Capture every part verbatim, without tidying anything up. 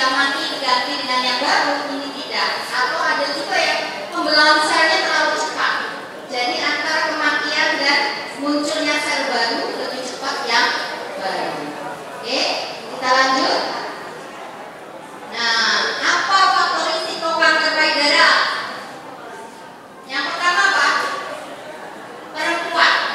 sudah mati diganti dengan yang baru, ini tidak. Atau ada juga yang pembelahan selnya terlalu cepat. Jadi antara kematian dan munculnya sel baru lebih cepat yang baru. Oke, kita lanjut. Nah, apa faktor risiko kanker payudara? Yang pertama apa? Perempuan.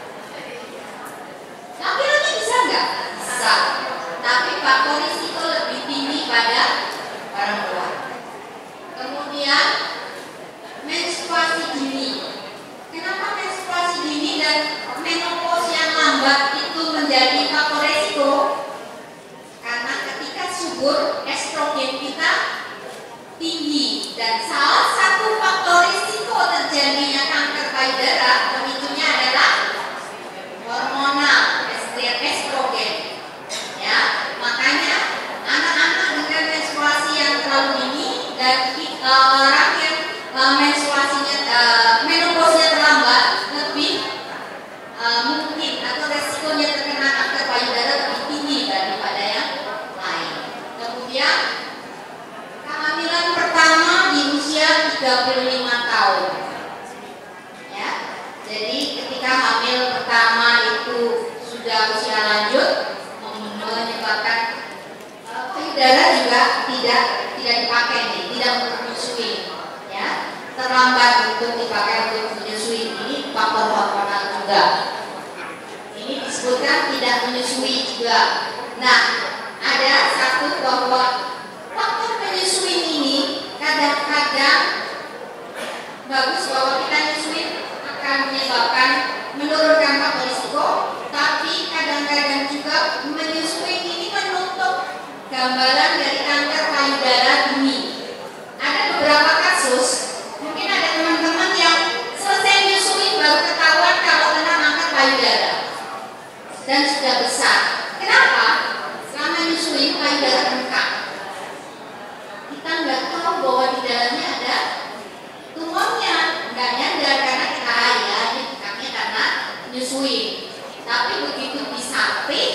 Laki-laki bisa nggak? Bisa. Tapi faktor risiko lebih tinggi pada perempuan. Kemudian menstruasi dini. Kenapa menstruasi dini dan menopause yang lambat itu menjadi faktor risiko? Karena ketika subur estrogen kita tinggi, dan salah satu faktor risiko terjadinya kanker payudara pemicunya adalah hormonal estrogen. Ya, makanya anak-anak dengan menstruasi yang terlalu dini dan uh, orang yang uh, menstruasinya uh, menopausnya terlambat lebih uh, mungkin atau resikonya terkena kanker payudara lebih tinggi daripada yang lain. Kemudian kehamilan pertama di usia tiga puluh lima tahun. Ya. Jadi ketika hamil pertama itu sudah usia lanjut, menyebabkan uh, payudara juga tidak tidak dipakai nih, tidak untuk menyusui, ya, terlambat untuk dipakai untuk menyusui. Ini faktor hormonal juga. Ini disebutkan tidak menyusui juga. Nah, ada satu bahwa faktor menyusui ini kadang-kadang bagus bahwa kita menyusui akan menyebabkan menurunkan faktor risiko, tapi kadang-kadang juga menyusui ini menutup gambaran dari kanker payudara dini. Ada beberapa kasus, mungkin ada teman-teman yang selesai menyusui baru ketahuan kalau kena kanker payudara dan sudah besar. Kenapa? Selama menyusui payudara bengkak. Kita nggak tahu bahwa di dalamnya ada tumornya, nggak nyadar karena kita ya ini bengkaknya karena menyusui. Tapi begitu disamping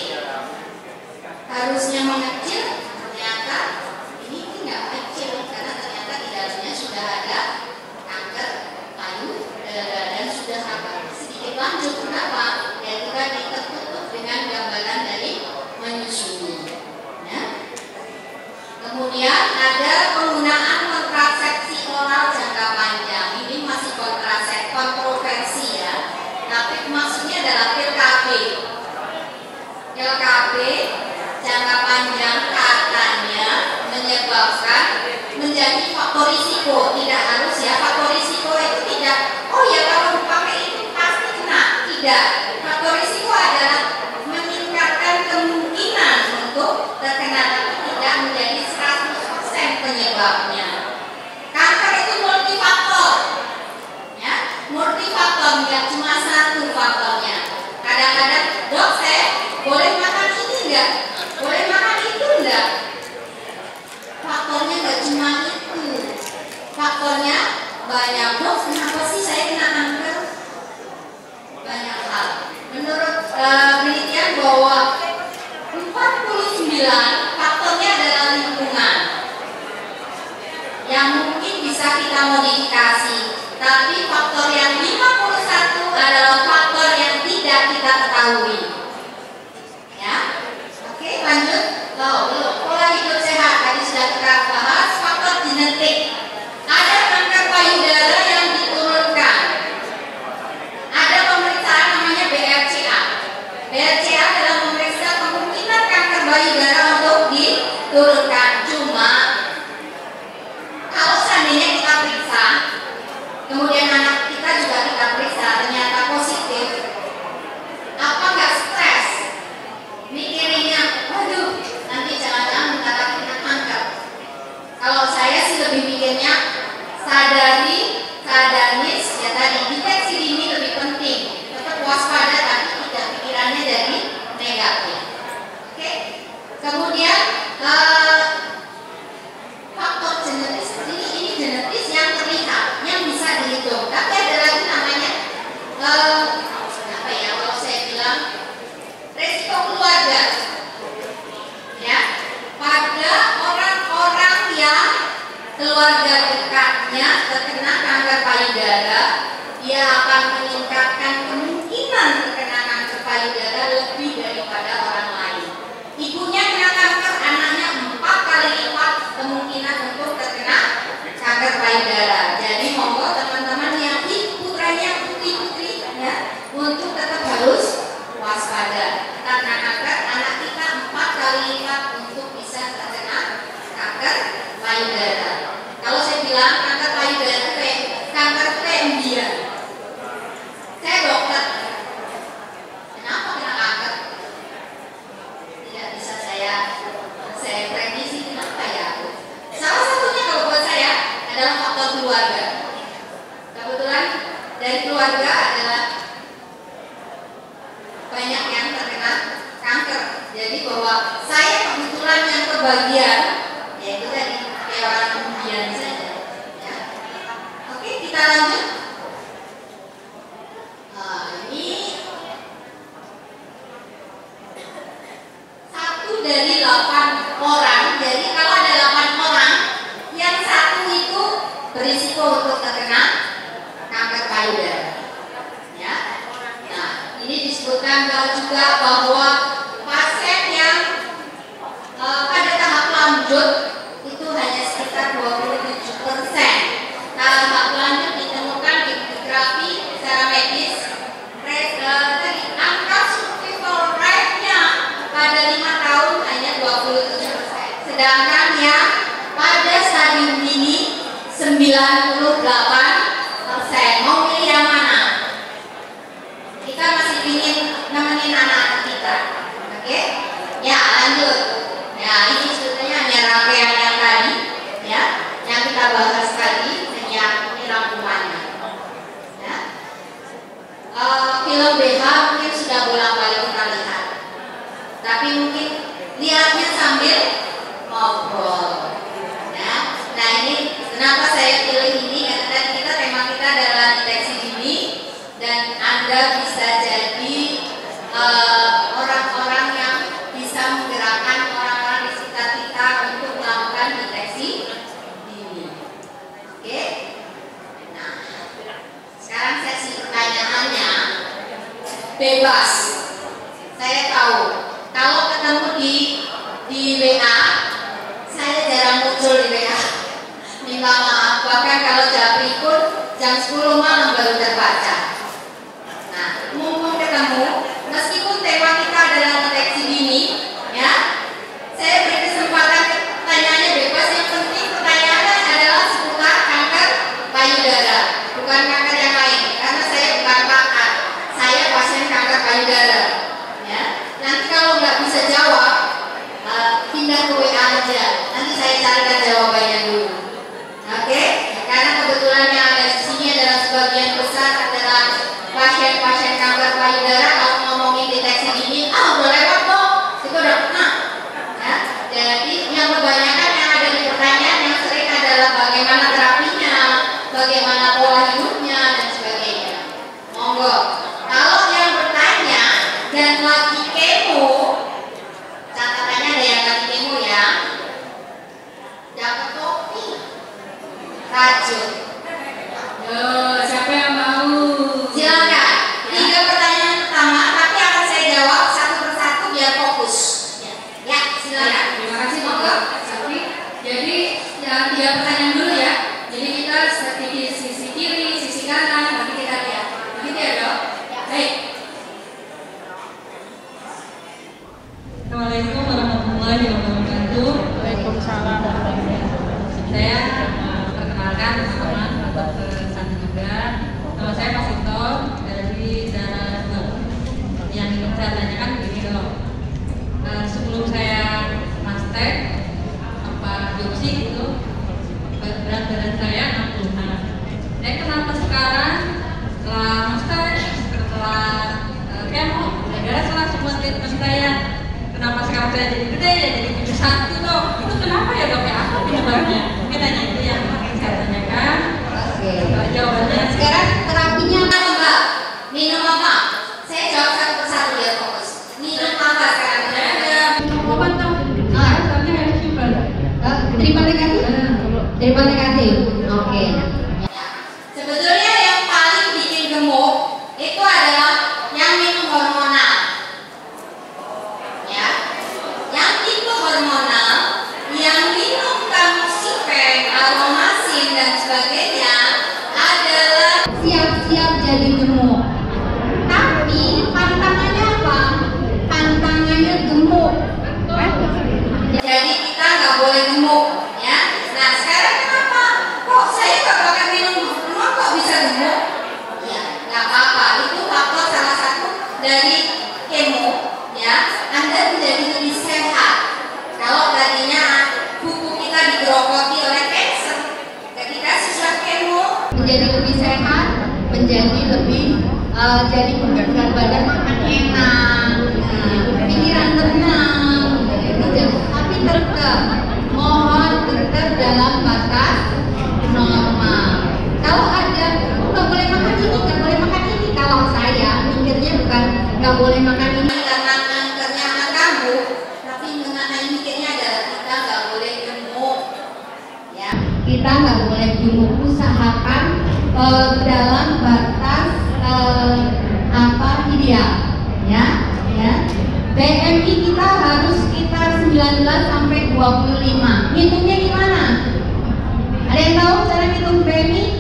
harusnya mengecil, ternyata ini tidak kecil karena ternyata di dalamnya sudah ada kanker payudara dan sudah sedikit lanjut. Kenapa? Ya kita tertutup dengan gambaran dari menyusui. Ya. Kemudian ada penggunaan kontrasepsi oral jangka panjang. Ini masih kontrasepsi kontroversi ya. Tapi maksudnya adalah pil K B. Pil K B jangka panjang katanya menyebabkan menjadi faktor risiko. Tidak harus ya, faktor risiko itu tidak, oh ya kalau dipakai itu pasti kena. Tidak. Faktor risiko adalah meningkatkan kemungkinan untuk terkena, tapi tidak menjadi seratus persen penyebabnya. Kanker itu multifaktor. Ya, multifaktor, tidak cuma satu faktornya. Kadang-kadang, dok saya boleh makan ini enggak? Boleh makan itu enggak? Faktornya enggak cuma itu. Faktornya banyak. Dok, kenapa sih saya kena kanker? Banyak hal. Menurut uh, penelitian bahwa empat puluh sembilan faktornya adalah lingkungan yang mungkin bisa kita modifikasi. Tapi faktor yang lima puluh satu adalah faktor yang tidak kita ketahui. Ya, oke lanjut. Oh, belum. Pola hidup sehat tadi sudah kita bahas. Faktor genetik. Ada kanker payudara yang diturunkan. Ada pemeriksaan namanya B R C A. B R C A adalah memeriksa kemungkinan kanker payudara untuk diturunkan. Cuma kalau seandainya kita periksa keluarga dekatnya terkena kanker payudara, dia akan meningkatkan kemungkinan terkena kanker payudara lebih daripada orang lain. Ibunya kena kanker, anaknya empat kali lipat kemungkinan untuk terkena kanker payudara. Jadi monggo teman-teman yang putranya putri-putri ya, untuk tetap harus waspada karena kanker anak kita empat kali lipat untuk bisa terkena kanker payudara. Kalau saya bilang kanker payudara itu kayak kanker pembia. Saya dokter. Kenapa kena kanker? Tidak bisa saya saya prediksi kenapa ya. Salah satunya kalau buat saya adalah faktor keluarga. Kebetulan dari keluarga adalah banyak yang terkena kanker. Jadi bahwa saya kebetulan yang kebagian, yaitu tadi kayak orang kemudian saja. Ya. Oke, kita lanjut. Nah, ini satu dari delapan orang. Jadi kalau ada delapan orang, yang satu itu berisiko untuk terkena kanker payudara. Ya. Nah, ini disebutkan juga bahwa pasien yang uh, pada tahap lanjut itu hanya sekitar dua puluh tujuh persen. Tahap lanjut ditemukan di grafi secara medis. Rate, uh, tadi angka survival rate-nya pada lima tahun hanya dua puluh tujuh persen. Sedangkan yang pada stadium dini sembilan puluh delapan persen. Mau pilih yang mana? Kita masih ingin nemenin anak-anak kita. Oke? Ya, lanjut. Ya, ini sebetulnya hanya rangkaian yang tadi ya, yang kita bahas tadi, hanya ini rangkumannya. Ya. Uh, film B H mungkin sudah bolak-balik kita lihat. Tapi mungkin lihatnya sambil ngobrol. Ya. Nah, ini kenapa saya pilih ini? Karena tadi kita tema kita adalah deteksi dini dan Anda bisa jadi uh, orang-orang yang bisa menggerakkan orang-orang di sekitar kita untuk melakukan deteksi dini. Oke? Nah, sekarang sesi pertanyaannya bebas. Saya tahu kalau ketemu di di W A, saya jarang muncul di W A. Minta maaf, bahkan kalau japri pun jam sepuluh malam baru terbaca. Nah, mumpung ketemu, meskipun tema kita adalah deteksi dini, ya, saya beri kesempatan pertanyaannya bebas. Yang penting pertanyaannya adalah seputar kanker payudara, bukan kanker yang lain. Karena saya bukan pakar, saya pasien kanker payudara. Ya, nanti kalau nggak bisa jawab, uh, pindah ke W A aja. Nanti saya carikan jawabannya dulu. Oke? Okay? Karena kebetulan yang ada di sini adalah sebagian besar adalah pasien-pasien kanker payudara. Kalau ngomongin deteksi dini, ah udah lewat kok, itu udah pernah. Ya, jadi yang kebanyakan yang ada di pertanyaan yang sering adalah bagaimana terapinya, bagaimana pola hidupnya dan sebagainya. Monggo. Kalau yang bertanya dan lagi kemo, catatannya ada yang lagi kemo ya. Dapat topi, racun. Yo, siapa yang mau? Silakan. Tiga pertanyaan pertama, tapi akan saya jawab satu persatu biar fokus. Ya, silakan. Terima kasih Monggo. Sapi. Jadi ya tiga pertanyaan dulu ya. Jadi kita seperti di sisi kiri, sisi kanan, nanti kita lihat. Begitu ya dok? Baik. Assalamualaikum warahmatullahi wabarakatuh. Waalaikumsalam. Saya uh, perkenalkan teman-teman dokter Santi juga. Nama saya Pak Sinto dari daerah Batu. Yang ingin saya tanyakan begini dok. Uh, sebelum saya mastek apa biopsi itu berat badan saya enam puluhan. Saya kenapa sekarang setelah mastek, setelah uh, kemo, gara-gara setelah semua treatment saya, kenapa sekarang saya jadi gede ya jadi tujuh puluh satu dok? Itu kenapa ya dok? Ya apa penyebabnya? Mungkin hanya itu yang ingin saya tanyakan. Oke. Uh, jawabannya Sekarang terapinya apa mbak? Minum apa? Saya jawab satu persatu ya fokus. Minum apa sekarang? saya ada obat dok. Ah. Soalnya harus juga. Dari balik kaki? Dari balik kaki. dari kemo, ya, Anda menjadi lebih sehat. Kalau tadinya buku kita digerogoti oleh cancer, ketika sudah kemo menjadi lebih sehat, menjadi lebih uh, jadi berat badan makan enak, nah, pikiran tenang, gitu. Tapi tetap mohon tetap dalam batas normal. Kalau ada nggak boleh makan ini, nggak boleh makan ini. Kalau saya mikirnya bukan nggak boleh makan ini karena kankernya anak kamu, tapi mengenai mikirnya adalah kita nggak boleh gemuk, ya. Kita nggak boleh gemuk. Usahakan uh, dalam batas uh, apa ideal, ya, ya. B M I kita harus sekitar sembilan belas sampai dua puluh lima. Ngitungnya gimana? Ada yang tahu cara ngitung B M I?